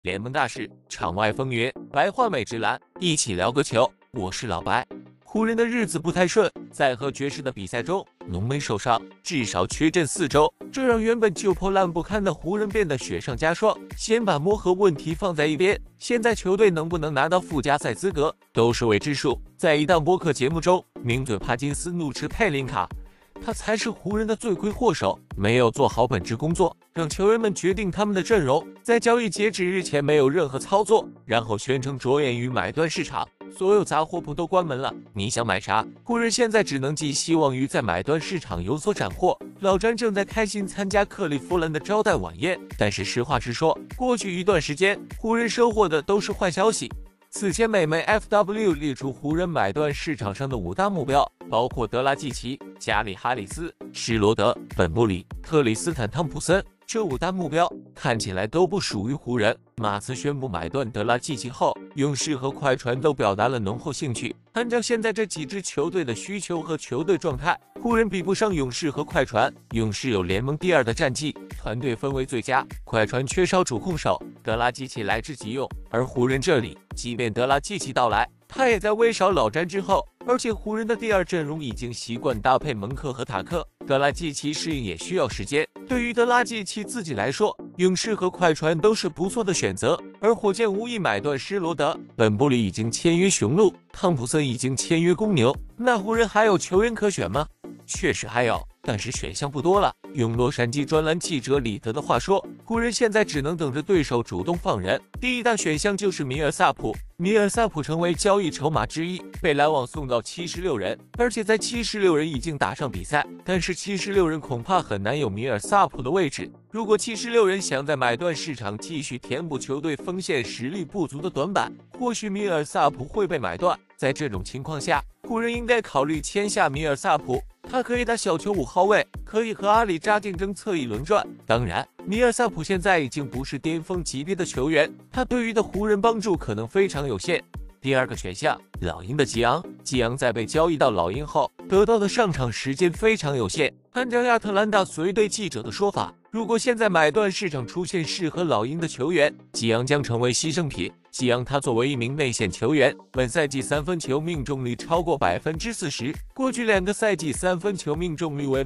联盟大事，场外风云，白话美职篮，一起聊个球。我是老白。湖人的日子不太顺，在和爵士的比赛中，浓眉受伤，至少缺阵4周，这让原本就破烂不堪的湖人变得雪上加霜。先把磨合问题放在一边，现在球队能不能拿到附加赛资格，都是未知数。在一档播客节目中，名嘴帕金斯怒斥佩林卡。他才是湖人的罪魁祸首，没有做好本职工作，让球员们决定他们的阵容，在交易截止日前没有任何操作，然后宣称着眼于买断市场，所有杂货铺都关门了。你想买啥？湖人现在只能寄希望于在买断市场有所斩获。老詹正在开心参加克利夫兰的招待晚宴，但是实话实说，过去一段时间，湖人收获的都是坏消息。此前，美媒 FW 列出湖人买断市场上的5大目标，包括德拉季奇、加里哈里斯、施罗德、本布里、特里斯坦汤普森。这5大目标看起来都不属于湖人。马刺宣布买断德拉季奇后，勇士和快船都表达了浓厚兴趣。按照现在这几支球队的需求和球队状态，湖人比不上勇士和快船。勇士有联盟第2的战绩，团队氛围最佳；快船缺少主控手，德拉季奇来之即用。而湖人这里，即便德拉季奇到来，他也在威少老詹之后，而且湖人的第2阵容已经习惯搭配蒙克和塔克，德拉季奇适应也需要时间。对于德拉季奇自己来说，勇士和快船都是不错的选择，而火箭无意买断施罗德，本布里已经签约雄鹿，汤普森已经签约公牛，那湖人还有球员可选吗？确实还有，但是选项不多了。用洛杉矶专栏记者李德的话说，湖人现在只能等着对手主动放人。第一大选项就是米尔萨普，米尔萨普成为交易筹码之一，被篮网送到76人，而且在76人已经打上比赛，但是76人恐怕很难有米尔萨普的位置。如果76人想在买断市场继续填补球队锋线实力不足的短板，或许米尔萨普会被买断。在这种情况下，湖人应该考虑签下米尔萨普。他可以打小球5号位，可以和阿里扎竞争侧翼轮转。当然，米尔萨普现在已经不是巅峰级别的球员，他对于的湖人帮助可能非常有限。第2个选项，老鹰的吉昂。吉昂在被交易到老鹰后，得到的上场时间非常有限。按照亚特兰大随队记者的说法，如果现在买断市场出现适合老鹰的球员，吉昂将成为牺牲品。吉昂他作为一名内线球员，本赛季3分球命中率超过40%，过去2个赛季3分球命中率为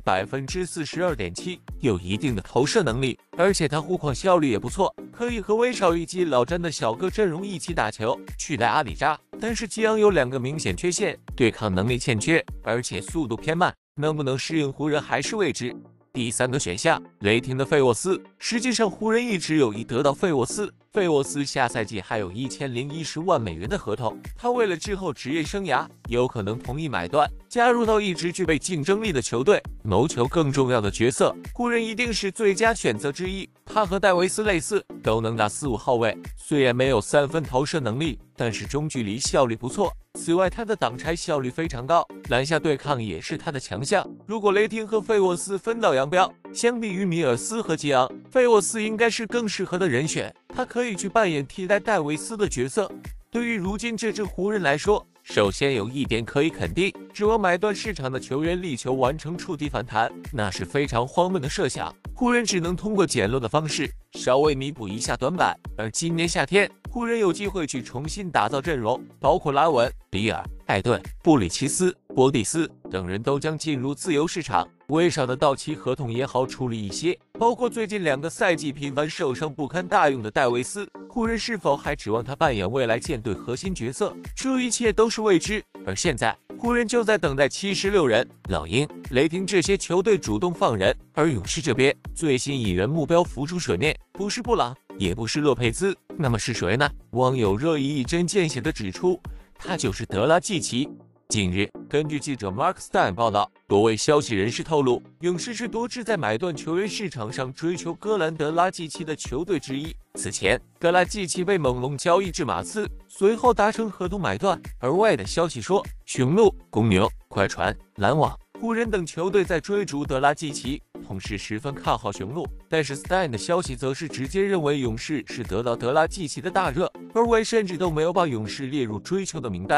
42.7%，有一定的投射能力，而且他护框效率也不错，可以和威少以及老詹的小个阵容一起打球，取代阿里扎。但是吉昂有2个明显缺陷，对抗能力欠缺，而且速度偏慢，能不能适应湖人还是未知。第3个选项，雷霆的费沃斯。实际上，湖人一直有意得到费沃斯。费沃斯下赛季还有1010万美元的合同，他为了之后职业生涯，有可能同意买断，加入到一支具备竞争力的球队，谋求更重要的角色。湖人一定是最佳选择之一。他和戴维斯类似，都能打4、5号位，虽然没有3分投射能力，但是中距离效率不错。此外，他的挡拆效率非常高，篮下对抗也是他的强项。如果雷霆和费沃斯分道扬镳，相比于米尔斯和吉昂，费沃斯应该是更适合的人选，他可以去扮演替代戴维斯的角色。对于如今这支湖人来说，首先有一点可以肯定，指望买断市场的球员力求完成触底反弹，那是非常荒谬的设想。湖人只能通过简陋的方式稍微弥补一下短板，而今年夏天，湖人有机会去重新打造阵容，包括拉文、比尔、艾顿、布里奇斯、博蒂斯等人都将进入自由市场。威少的到期合同也好处理一些，包括最近2个赛季频繁受伤不堪大用的戴维斯，湖人是否还指望他扮演未来舰队核心角色，这一切都是未知。而现在，湖人就在等待76人、老鹰、雷霆这些球队主动放人，而勇士这边最新引人目标浮出水面，不是布朗，也不是洛佩兹，那么是谁呢？网友热议一针见血地指出，他就是德拉季奇。近日，根据记者 Mark Stein 报道，多位消息人士透露，勇士是多支在买断球员市场上追求戈兰德拉季奇的球队之一。此前，德拉季奇被猛龙交易至马刺，随后达成合同买断。而外的消息说，雄鹿、公牛、快船、篮网、湖人等球队在追逐德拉季奇，同时十分看好雄鹿。但是 Stein 的消息则是直接认为勇士是得到德拉季奇的大热，而外甚至都没有把勇士列入追求的名单。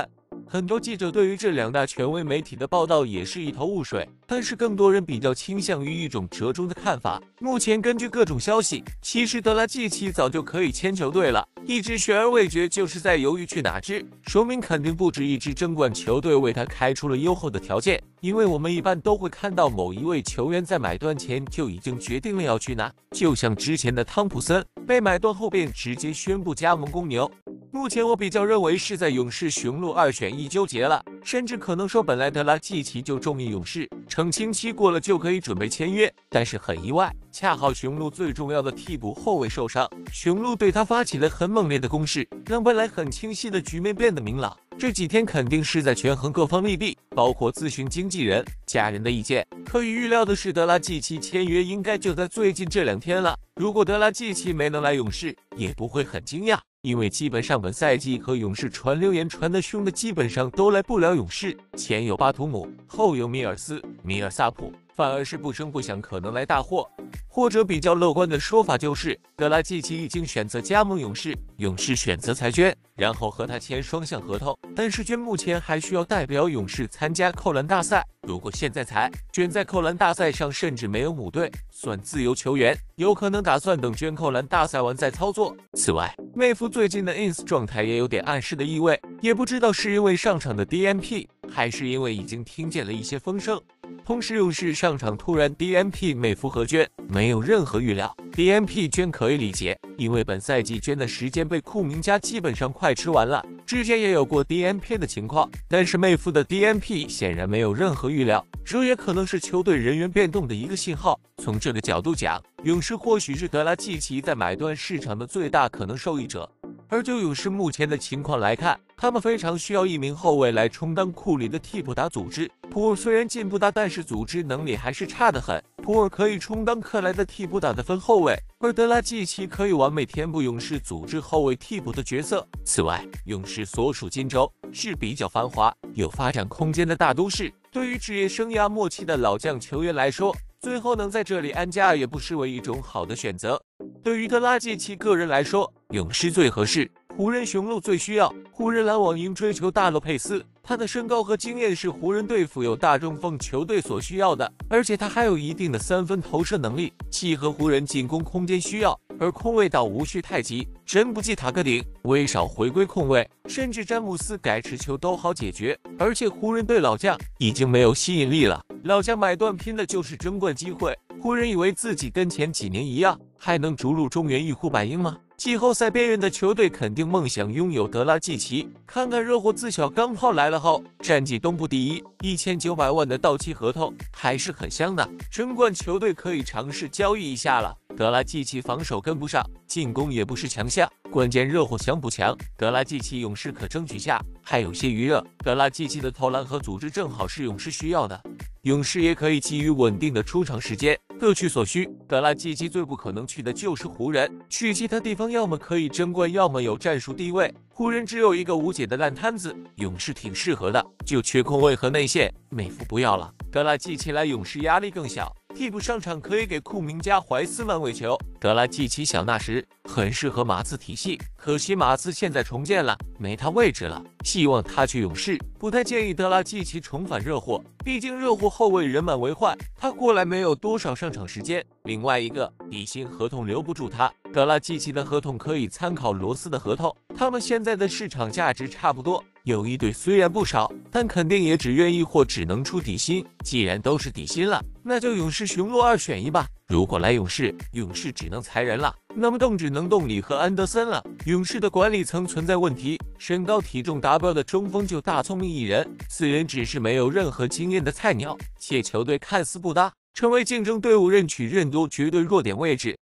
很多记者对于这两大权威媒体的报道也是一头雾水，但是更多人比较倾向于一种折中的看法。目前根据各种消息，其实德拉季奇早就可以签球队了，一直悬而未决，就是在犹豫去哪支，说明肯定不止一支争冠球队为他开出了优厚的条件。因为我们一般都会看到某一位球员在买断前就已经决定了要去哪，就像之前的汤普森被买断后便直接宣布加盟公牛。目前我比较认为是在勇士雄鹿2选1纠结了，甚至可能说本来德拉季奇就中意勇士，澄清期过了就可以准备签约，但是很意外，恰好雄鹿最重要的替补后卫受伤，雄鹿对他发起了很猛烈的攻势，让本来很清晰的局面变得明朗。这几天肯定是在权衡各方利弊，包括咨询经纪人、家人的意见。可以预料的是，德拉季奇签约应该就在最近这2天了。如果德拉季奇没能来勇士，也不会很惊讶，因为基本上本赛季和勇士传流言传得凶的基本上都来不了勇士，前有巴图姆，后有米尔斯、米尔萨普，反而是不声不响可能来大祸。或者比较乐观的说法就是，德拉季奇已经选择加盟勇士，勇士选择裁捐，然后和他签双向合同。但是捐目前还需要代表勇士参加扣篮大赛，如果现在裁捐在扣篮大赛上甚至没有母队，算自由球员，有可能打算等捐扣篮大赛完再操作。此外，妹夫最近的 ins 状态也有点暗示的意味，也不知道是因为上场的 DNP， 还是因为已经听见了一些风声。同时勇士上场突然 DNP 妹夫和捐，没有任何预料。DNP 捐可以理解，因为本赛季捐的时间被库明加基本上快吃完了，之前也有过 DNP 的情况，但是妹夫的 DNP 显然没有任何预料，这也可能是球队人员变动的一个信号。从这个角度讲，勇士或许是德拉季奇在买断市场的最大可能受益者。而就勇士目前的情况来看，他们非常需要一名后卫来充当库里的替补打组织。普尔虽然进步大，但是组织能力还是差得很。普尔可以充当克莱的替补打的分后卫，而德拉季奇可以完美填补勇士组织后卫替补的角色。此外，勇士所属金州是比较繁华、有发展空间的大都市，对于职业生涯末期的老将球员来说，最后能在这里安家也不失为一种好的选择。对于德拉季奇个人来说，勇士最合适，湖人雄鹿最需要。湖人篮网应追求大洛佩斯，他的身高和经验是湖人队富有大中锋球队所需要的，而且他还有一定的3分投射能力，契合湖人进攻空间需要。而空位倒无需太急，真不济塔克顶、威少回归控卫，甚至詹姆斯改持球都好解决。而且湖人对老将已经没有吸引力了，老将买断拼的就是争冠机会。湖人以为自己跟前几年一样，还能逐鹿中原一呼百应吗？季后赛边缘的球队肯定梦想拥有德拉季奇。看看热火自小钢炮来了后，战绩东部第一，1900万的到期合同还是很香的。争冠球队可以尝试交易一下了。德拉季奇防守跟不上，进攻也不是强项，关键热火强不强？德拉季奇勇士可争取下，还有些余热。德拉季奇的投篮和组织正好是勇士需要的。勇士也可以基于稳定的出场时间，各取所需。德拉季奇最不可能去的就是湖人，去其他地方要么可以争冠，要么有战术地位。湖人只有一个无解的烂摊子，勇士挺适合的，就缺空位和内线。美服不要了，德拉季奇来勇士压力更小。替补上场可以给库明加、怀斯曼喂球。德拉季奇小那时很适合马刺体系，可惜马刺现在重建了，没他位置了。希望他去勇士，不太建议德拉季奇重返热火，毕竟热火后卫人满为患，他过来没有多少上场时间。另外一个底薪合同留不住他，德拉季奇的合同可以参考罗斯的合同，他们现在的市场价值差不多。有一队虽然不少，但肯定也只愿意或只能出底薪。既然都是底薪了，那就勇士雄鹿2选1吧。如果来勇士，勇士只能裁人了，那么动只能动你和安德森了。勇士的管理层存在问题，身高体重达标的中锋就大聪明一人，此人只是没有任何经验的菜鸟，且球队看似不搭，成为竞争队伍任取任多绝对弱点位置。